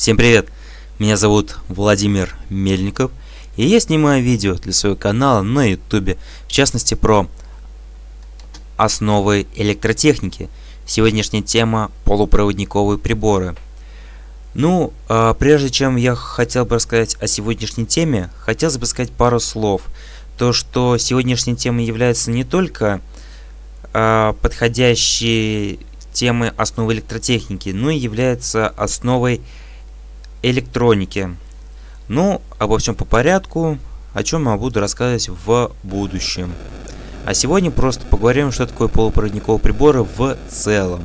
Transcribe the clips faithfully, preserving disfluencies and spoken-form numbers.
Всем привет! Меня зовут Владимир Мельников, и я снимаю видео для своего канала на ютубе, в частности про основы электротехники. Сегодняшняя тема — полупроводниковые приборы. Ну, а прежде чем я хотел бы рассказать о сегодняшней теме, хотелось бы сказать пару слов. То, что сегодняшняя тема является не только а, подходящей темой основы электротехники, но и является основой электроники. Ну, обо всем по порядку, о чем я буду рассказывать в будущем. А сегодня просто поговорим, что такое полупроводниковые приборы в целом.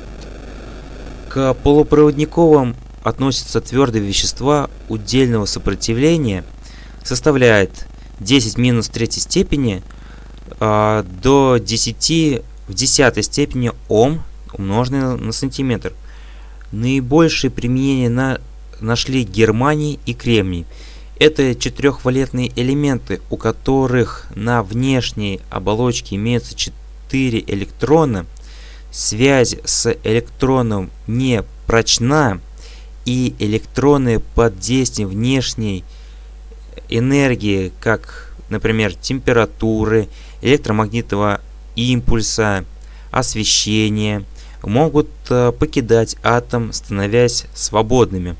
К полупроводниковым относятся твердые вещества удельного сопротивления, составляет десять в минус третьей степени э, до десяти в десятой степени Ом, умноженное на сантиметр. Наибольшее применение на нашли германий и кремний. Это четырехвалентные элементы, у которых на внешней оболочке имеются четыре электрона. Связь с электроном не прочна, и электроны под действием внешней энергии, как, например, температуры, электромагнитного импульса, освещения, могут покидать атом, становясь свободными.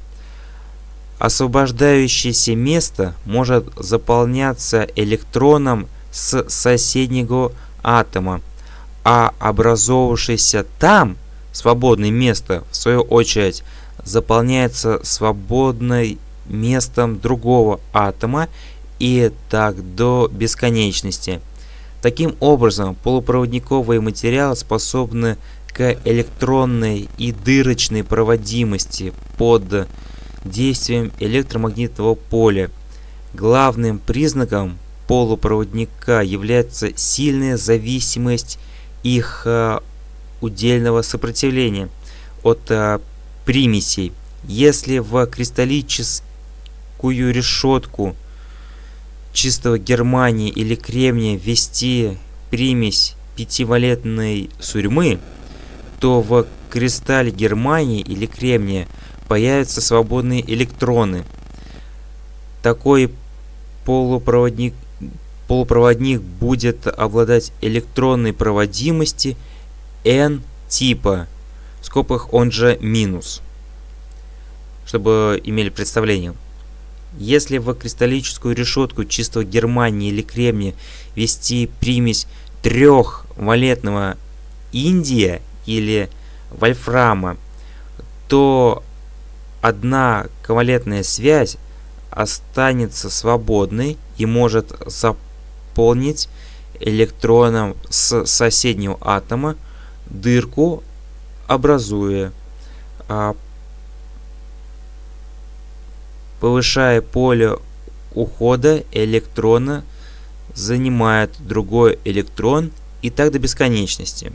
Освобождающееся место может заполняться электроном с соседнего атома, а образовавшееся там свободное место, в свою очередь, заполняется свободным местом другого атома, и так до бесконечности. Таким образом, полупроводниковые материалы способны к электронной и дырочной проводимости под действием электромагнитного поля. Главным признаком полупроводника является сильная зависимость их э, удельного сопротивления от э, примесей. Если в кристаллическую решетку чистого германия или кремния ввести примесь пятивалентной сурьмы, то в кристалле германия или кремния появятся свободные электроны. Такой полупроводник, полупроводник будет обладать электронной проводимостью N-типа, в скобках он же минус, чтобы имели представление. Если в кристаллическую решетку чистого германия или кремния ввести примесь трехвалентного индия или вольфрама, то одна ковалентная связь останется свободной и может заполнить электроном с соседнего атома дырку, образуя, повышая поле ухода электрона, занимает другой электрон, и так до бесконечности.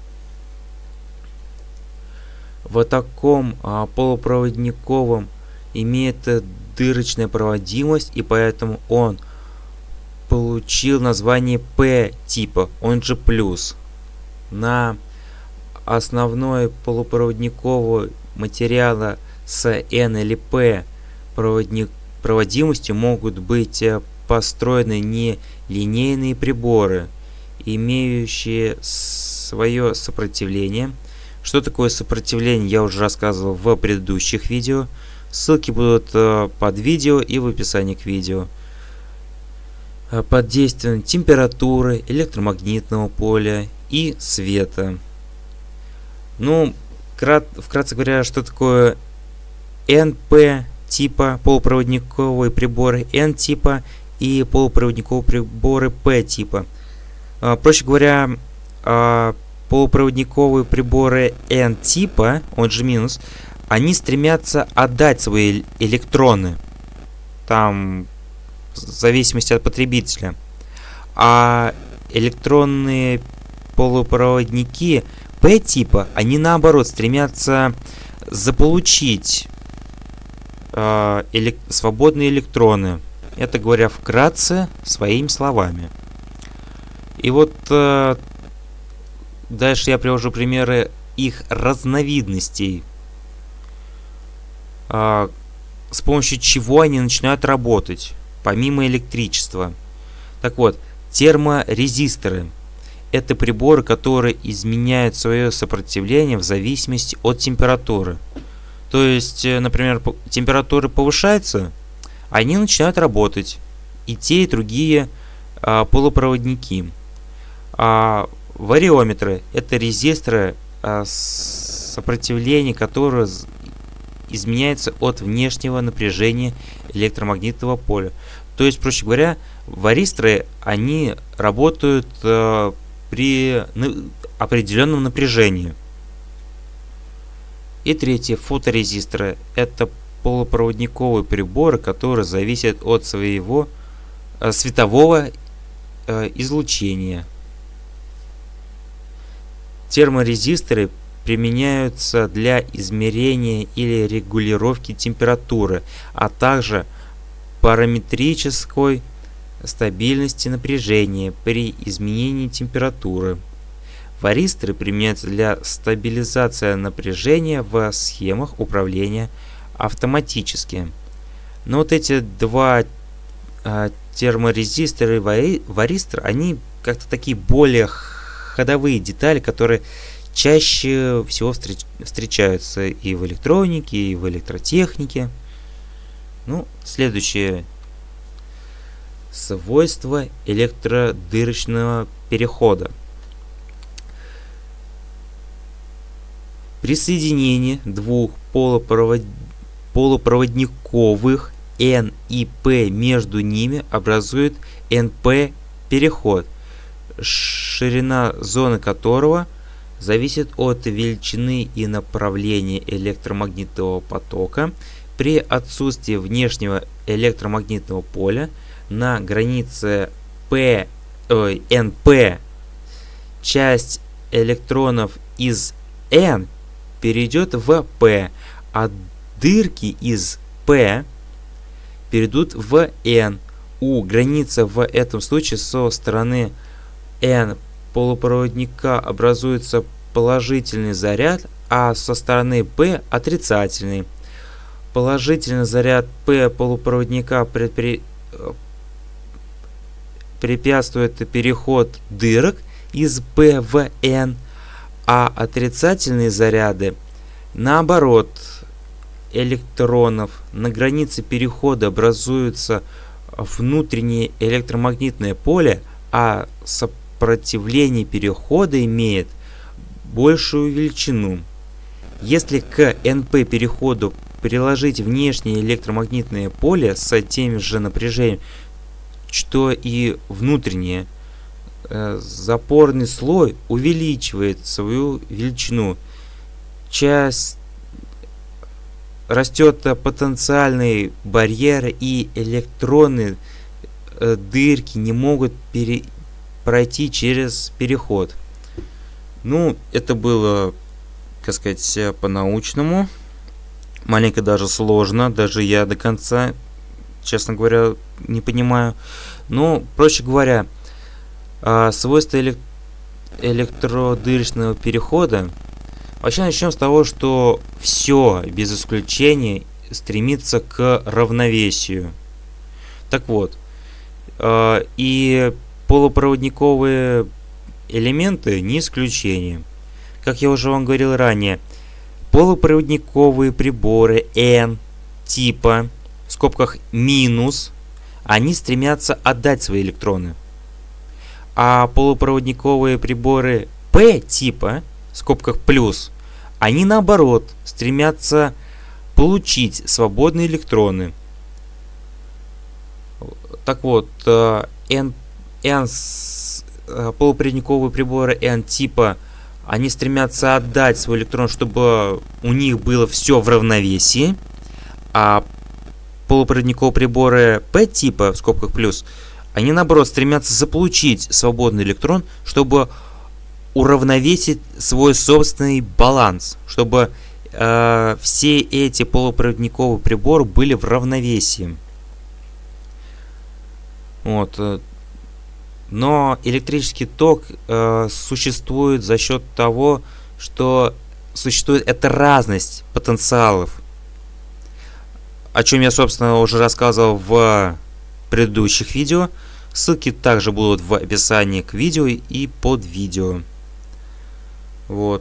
В таком а, полупроводниковом имеет дырочная проводимость, и поэтому он получил название P-типа, он же плюс. На основной полупроводникового материала с N или P проводник, проводимостью могут быть построены нелинейные приборы, имеющие свое сопротивление. Что такое сопротивление, я уже рассказывал в предыдущих видео. Ссылки будут под видео и в описании к видео. Под действием температуры, электромагнитного поля и света. Ну, вкратце говоря, что такое эн пэ типа полупроводниковые приборы N-типа и полупроводниковые приборы P-типа. Проще говоря, полупроводниковые приборы N-типа, он же минус, они стремятся отдать свои электроны, там, в зависимости от потребителя. А электронные полупроводники P-типа, они наоборот стремятся заполучить э, элек свободные электроны. Это говоря вкратце, своими словами. И вот э, дальше я привожу примеры их разновидностей. э, с помощью чего они начинают работать, помимо электричества. Так вот, терморезисторы – это приборы, которые изменяют свое сопротивление в зависимости от температуры. То есть, например, температура повышается, они начинают работать. И те, и другие а, полупроводники. А вариометры – это резисторы, а, сопротивление которых изменяется от внешнего напряжения электромагнитного поля. То есть, проще говоря, варисторы, они работают а, при определенном напряжении. И третье, фоторезисторы – это полупроводниковые приборы, которые зависят от своего э, светового э, излучения. Терморезисторы применяются для измерения или регулировки температуры, а также параметрической стабильности напряжения при изменении температуры. Варисторы применяются для стабилизации напряжения в схемах управления автоматически. Но вот эти два э, терморезистора и вари, варистор, они как-то такие более ходовые детали, которые чаще всего встреч, встречаются и в электронике, и в электротехнике. Ну, следующее свойство электродырочного перехода. При соединении двух полупровод... полупроводниковых N и P между ними образует эн пэ переход, ширина зоны которого зависит от величины и направления электромагнитного потока. При отсутствии внешнего электромагнитного поля на границе P, ой, эн пэ часть электронов из N перейдет в P, а дырки из P перейдут в N. У границы в этом случае со стороны N полупроводника образуется положительный заряд, а со стороны P отрицательный. Положительный заряд P полупроводника предпри... препятствует переход дырок из P в N, а отрицательные заряды, наоборот, электронов на границе перехода образуется внутреннее электромагнитное поле, а сопротивление перехода имеет большую величину. Если к эн пэ переходу приложить внешнее электромагнитное поле с тем же напряжением, что и внутреннее, запорный слой увеличивает свою величину. Часть растет потенциальный барьер, и электроны дырки не могут пере... пройти через переход. Ну, это было, как сказать, по-научному. Маленько даже сложно, даже я до конца, честно говоря, не понимаю. Но, проще говоря, свойства элек... электродырочного перехода. Вообще начнем с того, что все без исключения стремится к равновесию. Так вот, э, и полупроводниковые элементы не исключение. Как я уже вам говорил ранее, полупроводниковые приборы N типа, в скобках минус, они стремятся отдать свои электроны. А полупроводниковые приборы P типа, в скобках плюс, они наоборот стремятся получить свободные электроны. Так вот, N, N, полупроводниковые приборы N типа, они стремятся отдать свой электрон, чтобы у них было все в равновесии. А полупроводниковые приборы P типа, в скобках плюс, они наоборот стремятся заполучить свободный электрон, чтобы уравновесить свой собственный баланс, чтобы э, все эти полупроводниковые приборы были в равновесии. Вот. Но электрический ток э, существует за счет того, что существует эта разность потенциалов. о чем я, собственно, уже рассказывал в предыдущих видео. Ссылки также будут в описании к видео и под видео. Вот.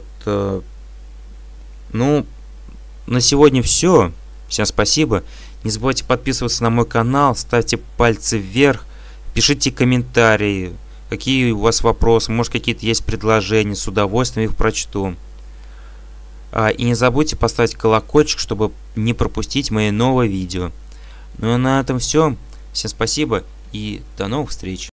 Ну, на сегодня все. Всем спасибо. Не забывайте подписываться на мой канал, ставьте пальцы вверх, пишите комментарии, какие у вас вопросы, может какие-то есть предложения, с удовольствием их прочту. А, и не забудьте поставить колокольчик, чтобы не пропустить мои новые видео. Ну а на этом все. Всем спасибо и до новых встреч.